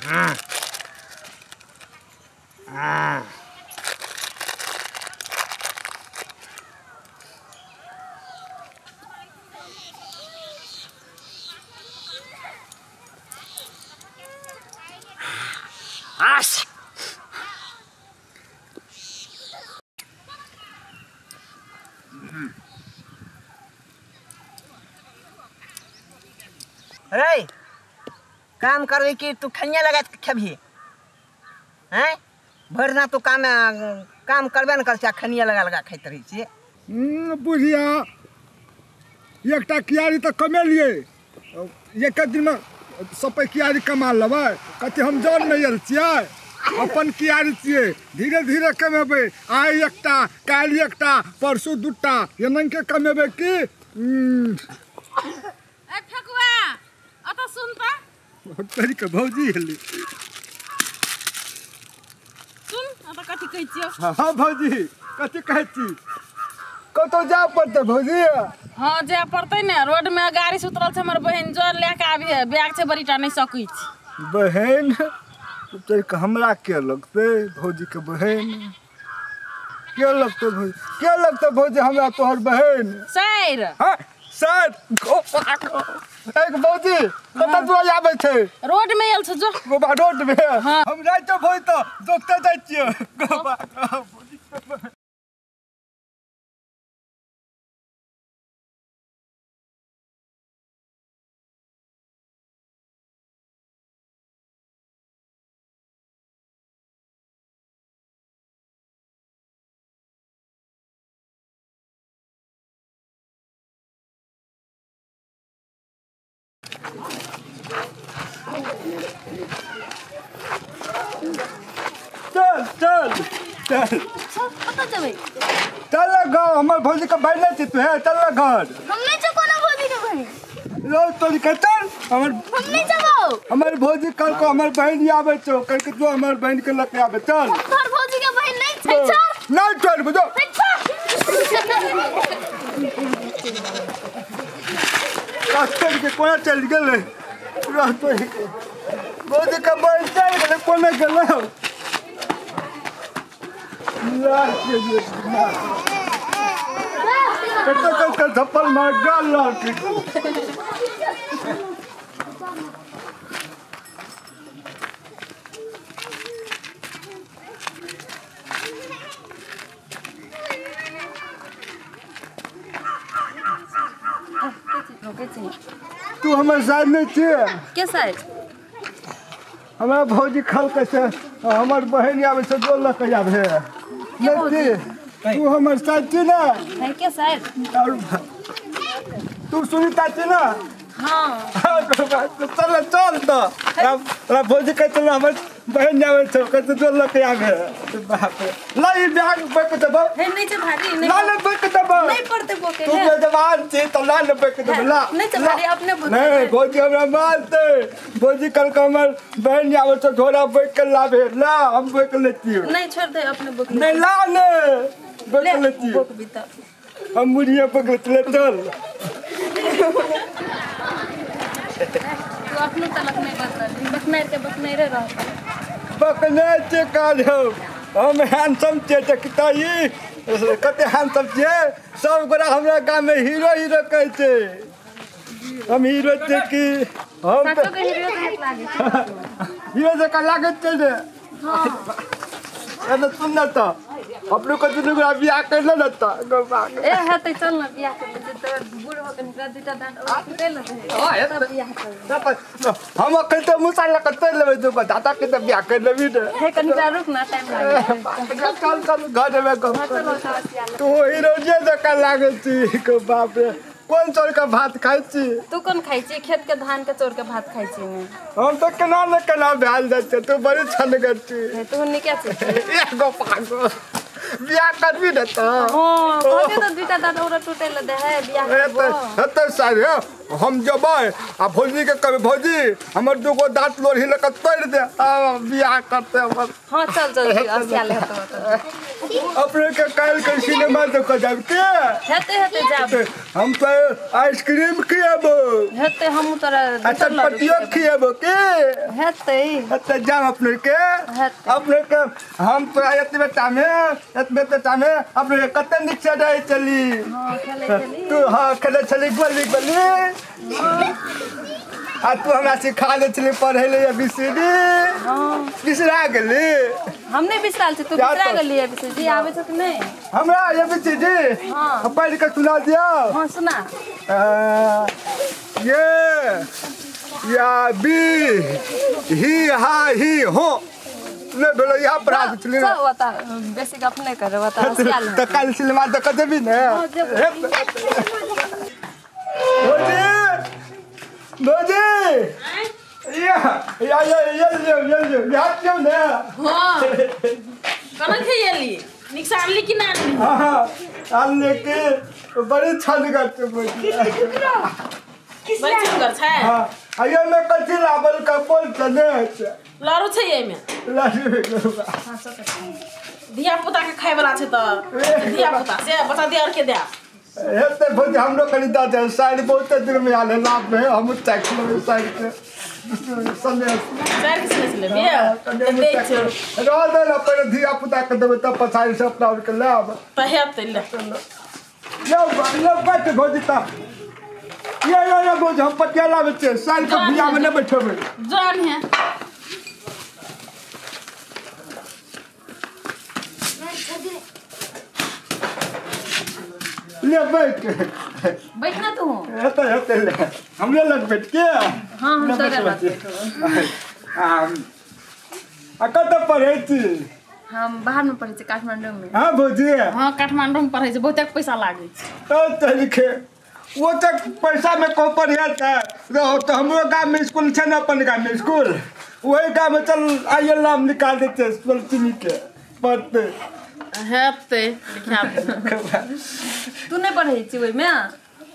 अरे काम करबे कि तू खनिया लगा के खेबही हैं भरना तू काम करबे न कर खनिया लगा खाइत रही छी बुझिया एकटा कियारी तो कमेलिए एक दिन में सब कियारी कमा लेबै कते हम जान नहीं आयल छियै अपन कियारी छियै धीरे धीरे कमेबै आइ एकटा काल्हि एकटा परसू दूटा एनन के कमेबै की ए ठकुआ अत सुन त तरी के भौजी हेली सुन अत कथि कहै छियो हां भौजी कथि कहै छी कतो जा पड़ते भौजी हां जा पड़ते ने रोड में गाड़ी से उतरल छ हमर बहन जोर लेके आबी बैग से बड़ीटा नहीं सकै छी बहन तोर के हमरा के लगते भौजी के बहन के लगते भौजी हमरा तोहर बहन सर हां सर एक भौजी कत तू आबै छै रोड में आयल छ जो गोबा रोड में हां हम रात भोज तो दोस्ते जाइ छियै गोबा भौजी चल कत जबै चल गाँव हमार भौजी का भाई नहीं तू है चल घर हम नहीं छ कोनो भौजी के बहन लो तोरी के चल हम नहीं जबो हमार भौजी कल को हमार बहन आवे छो कल के तू हमार बहन के लेके आवे चल तोर भौजी के बहन नहीं छै छ नहीं चल बुझो रास्ते के कोना चल गेले रास्ते के भौजी का बहन चल गेले कोना गेले कत धप्पल मार गाल लाठी तू हमारे साथ नहीं थी के साइड हमारा भौजी खल कैसे हमार बहन आवे से जोर लग के आवे नहीं तू हमारे साथ थी ना है के साइड तू सुनीता थी ना हां चल तो भौजी कहते हमार बहन आवे से कैसे जोर लग के आवे बाप रे लाई बैग बैक दबा है नहीं छ भारी नहीं ला बैक दबा नहीं पड़ते बोके तू जवान थी तो ला बैक दबा ला नहीं छ भारी अपने बोके नहीं भौजी हमरा मारते भौजी कल को हमार बहन आवे से थोड़ा बैक के लावे ला हम बैक लेती हूं नहीं छोड़ दे अपने बोके नहीं ला ने बैक लेती बोक भीतर हम मुड़िया पकड़ ले चल तू अपने तलक नहीं करता बकने रे रह बकने से काल हम हैंडसम छे देखताई कते हैंडसम छे सब गोरा हमरा गांव में हीरो कहै छे हम हीरो छे कि हम साचो के हीरो हाथ लागे हीरो जका लागे छे रे हां एने सुन न त अपने को दुनु बियाह कर ले न त ए हते चल न बियाह कर तो बूढ़ हो के निकल दीटा दांत और टूटे ल बियाह कर हम कहते मुसाला करते लेबे तो दादा के तो बियाह कर लेबी रे हे कनिका रुक ना टाइम लागे चल घर में तू हीरो जे जका लागे छी को बाप रे कौन चोर का भात खाई छी तू कौन खाई छी खेत के धान के चोर के भात खाई छी मैं हम तो केना न केना भेल जाते तू बड़ी छन करती तू नि क्या छी एगो पागो बियाह करबी न त हां कहते तो दुटा दांत और टूटे ल दे है बियाह करबो हत सारे हम जबै आ भौजी के कहबै भौजी हमर दूगो दांत लोढ़ी लेकर तोड़ दे बियाह करते बस। हाँ चल चल अस्या ले तो अपने के काल के सिनेमा देख जाब के हेते हेते जाब हम तो आइसक्रीम खियाबो हेते हम तोरा अच्छा पटियो खियाबो के हेते अच्छा जाम अपने के अपने के हम तो एतबे टामे अपने कते नीचे जाय चली हाँ खेले तू हाँ खेले चली गोली गोली आ तू हमरा सिखा दे चली पढ़े ले ABCD हाँ बिसरा गेली हम नहीं बिसराल छी तू बिसरा गेली ABCD आवे छ कि नहीं हमरा ABCD हाँ पढ़ के सुना दियो हाँ सुना ये या बी ही हा ही हो ले बोलो यहाँ पर आ चली सब बता बेसिक अपने करे बता अस्या ले तो कल सिनेमा देख देबी ने भौजी या क्यों ने हाँ कौन खेली निक्सा आनली कि ना आनली हाँ आनले के बड़ी छल करते भौजी बड़ी सुंदर छै हाँ आइयो में कथी लाबल का बोल चले लारू छै एमे लाजी धिया पुता के खाय वाला छै त धिया पुता से बता दे और के दे हेते भौजी हमरो कनी दा दे साइड बहुत दिन में आले लाभ में हम टैक्स में साइड के संदेश चार किसने से लेबे दे छै रात ना पर धिया पुता के देबे तब पछाड़ी से अपना के लाभ त हेत ले लो बैठ भौजी ता ये भौजी हम पटियाला में छे साल के भुया में न बैठबे जान है ले बैठ बैठना तू हेते ले हमरे लग बैठ के हाँ हम तोरे लग आ कत पढ़े छी हम बाहर में पढ़े छी काठमांडू में हां भौजी हां काठमांडू में पढ़े छै बहुते पैसा लागे छै तो तरीके वो तक पैसा में को पढ़े था तो हमरो गांव में स्कूल छै ना अपन गांव में स्कूल वही गांव में चल आइए नाम निकाल देते स्कूल चिनी के पढ़ते हेते लिखा दे तू नहीं पढ़े छी ओइ में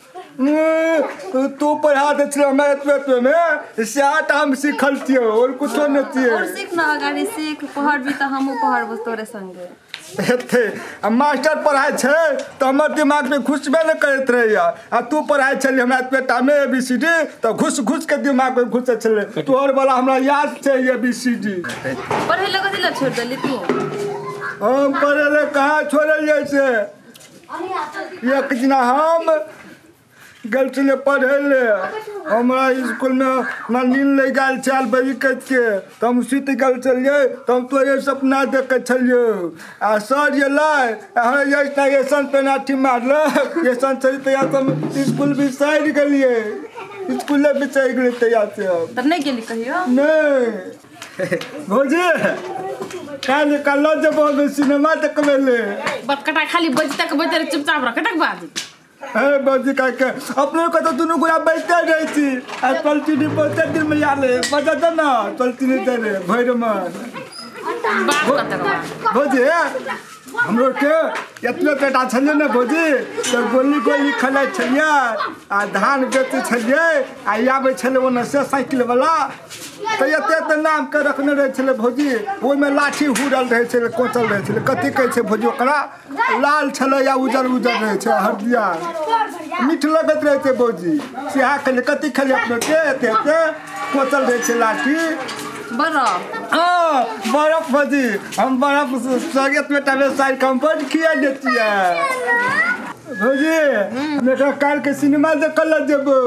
तू पढ़ा दे छले हमरा एतबे में सात हम सिखल छियो और कुछो न छियो और सीख ना गाड़ी सीख पढ़ भी त हमहु पढ़बो तोरे संगे हेते आ मास्टर पढ़ाई छै त हमर दिमाग में घुसबे न करत रहैया आ तू पढ़ाई छली हमरा पेटा में ABCD त घुस घुस के दिमाग में घुसे छले तोहर वाला हमरा याद छै ABCD पढ़े लगे दिला छोड़ देली तू हम पढ़े ले कहाँ छोड़ल जाइ छै एक दिन हम गल छले पढ़े ले हमरा स्कूल में नींद ले गेल 4 बजे के तो हम सुत गेल छलिए तो हम तोरे सपना देख छलियो आ सर ये लाय हमरा ये सन पेनाल्टी मारल ये सन चली तैयार हम स्कूल भी साइड गेलिए स्कूल भी चल गेलिए तैयार से त नहीं गेली कहियो नहीं भौजी काल जब सिनेमा देखबे ले बटकटा खाली बजते के बजते चुपचाप रह कटक बाजी अरे बाजी का के अपने को तो दोनों गोया बैठते रही थी आज पलचीनी बहुत दिन में यार बजा दे ना पलचीनी दे रे भैर में बात करते भौजी हम लोग के इतने पेटा छलिए ना भौजी तो गोली खेला छलिए आ धान बेचे छलिए आ आबे छले ओने से साइकिल वाला तो एते नाम के रखने रहे छले भौजी ओइ में लाठी हुरल रहे छले कोचल रहे छले कथि कहै छै भौजी ओकरा लाल छले या उजर रहे छै हरदिया मीठ लगत रहे छै भौजी सिहा खेले कथि खेले अपने के एते कोचल रहे छै लाठी बर्फ हाँ बर्फ भौजी हम बर्फ स्वागत में टाइम साइड कंफर्ट किया देती है भौजी मेरा काल के सिनेमा देखल जेबो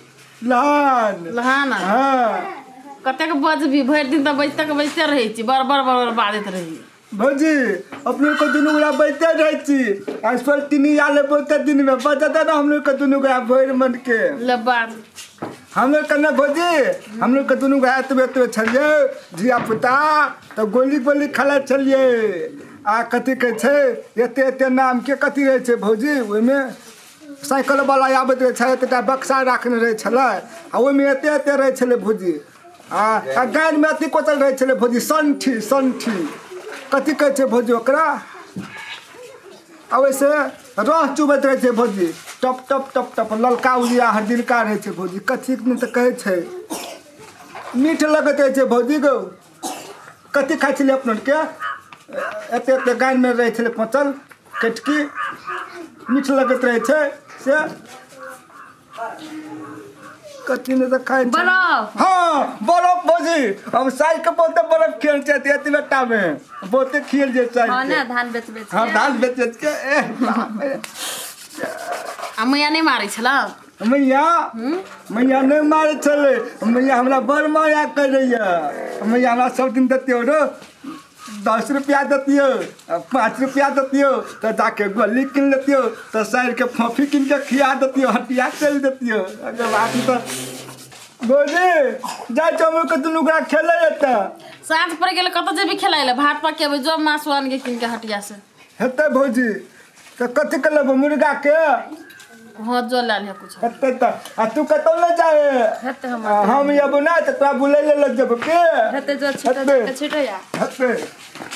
लहान हाँ कतेक बजबी भरि दिन त बजते रहै छी बर बाजैत रही भौजी अपने को दुनू गोरा बैठते रहे छी आज पर तीन आले बहुते दिन में बजता ना हम लोग के दुनू गोरा भैर मन के लबार हम लोग करना भौजी हम लोग के दुनू गोरा एतबे छलिए धिया पुता तो गोली खेला छलिए आ कथी कहै छै एते नाम के कथी रहै छै भौजी ओइमे साइकिल वाला आबैत रहे छै एतटा बक्सा राखने रहे छलै आ ओइमे एते रहे छलै भौजी आ गाय में अथी कोचल रहे छलै भौजी संठी कथी कहै छै भौजी ओकरा आ वैसे रस चुबैत रहै छै भौजी टप टप टप टप ललका उलिया हरदिलका रहै छै भौजी कथी नहि तऽ कहै छै मीठ लगैत रहै छै भौजी गौ कथी खाइ छलियै अपनके एते एते गायनमे रहै छलै पचल कटकी मीठ लगैत रहै छै से कथी नहीं तो खाए बर्फ। हाँ बर्फ भौजी हम साई के बहुते बर्फ खेल चाहते हैं बेटा में बहुते खेल जे साई हाँ के ना धान बेच बेच हाँ के। धान बेच बेच के आ मैया नहीं मारै छला मैया मैया नहीं मारे चले मैया हमरा बड़ माया करैया मैया हमरा सब दिन देतियो रो 10 रुपया देतियो 5 रुपया देतियो तो जाके गोली किन लेतियो तो साइड के फॉफी किन के खिया देतियो हटिया चल देतियो अगर बात तो गोजी जा चमो के दुनु गरा खेले एता साँझ पड़ गेल कत जेबी खेलाइले भात पकेबै जो मासु आन के किन के हटिया से हेते भौजी तो कथी के लेबो मुर्गा के हाँ जो लाल है कुछ हेते त आ तू कतौ न जाए हेते हम ये बना त तोरा बुलै ले लग जब के हेते जो छिटा के छिटा या हेते